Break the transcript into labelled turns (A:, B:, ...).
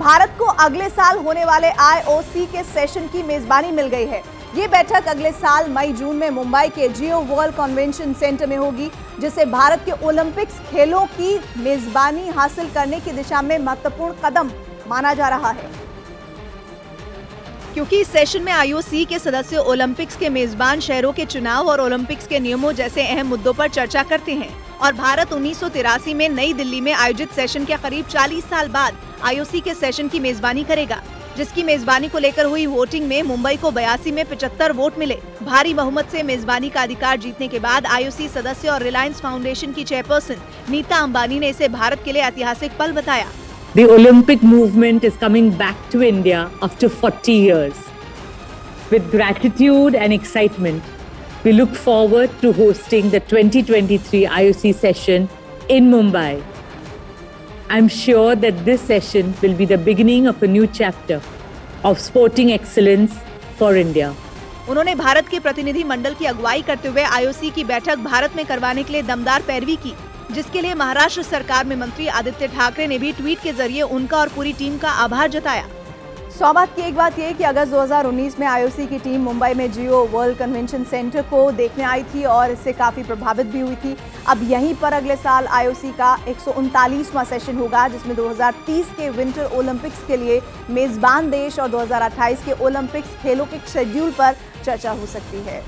A: भारत को अगले साल होने वाले आईओसी के सेशन की मेजबानी मिल गई है। ये बैठक अगले साल मई-जून में मुंबई के जियो वर्ल्ड कन्वेंशन सेंटर में होगी, जिसे भारत के ओलंपिक्स खेलों की मेजबानी हासिल करने की दिशा में महत्वपूर्ण कदम माना जा रहा है। क्योंकि इस सेशन में आईओसी के सदस्य ओलंपिक्स के मेजबान शहरों के चुनाव और ओलंपिक्स के नियमों जैसे अहम मुद्दों पर चर्चा करते हैं और भारत 1983 में नई दिल्ली में आयोजित सेशन के करीब 40 साल बाद आईओसी के सेशन की मेजबानी करेगा, जिसकी मेजबानी को लेकर हुई वोटिंग में मुंबई को 82 में 75 वोट मिले। भारी बहुमत से मेजबानी का अधिकार जीतने के बाद आईओसी सदस्य और रिलायंस फाउंडेशन की चेयरपर्सन नीता अंबानी ने इसे भारत के लिए ऐतिहासिक पल बताया।
B: The Olympic movement is coming back to India after 40 years. With gratitude and excitement, we look forward to hosting the 2023 IOC session in Mumbai. I'm sure that this session will be the beginning of a new chapter of sporting excellence for India.
A: उन्होंने भारत के प्रतिनिधि मंडल की अगुवाई करते हुए IOC की बैठक भारत में करवाने के लिए दमदार पैरवी की, जिसके लिए महाराष्ट्र सरकार में मंत्री आदित्य ठाकरे ने भी ट्वीट के जरिए उनका और पूरी टीम का आभार जताया। सौभाग्य की एक बात यह कि अगस्त 2019 में आईओसी की टीम मुंबई में जियो वर्ल्ड कन्वेंशन सेंटर को देखने आई थी और इससे काफी प्रभावित भी हुई थी। अब यहीं पर अगले साल आईओसी का 139वां सेशन होगा, जिसमें 2030 के विंटर ओलंपिक्स के लिए मेजबान देश और 2028 के ओलंपिक्स खेलों के शेड्यूल पर चर्चा हो सकती है।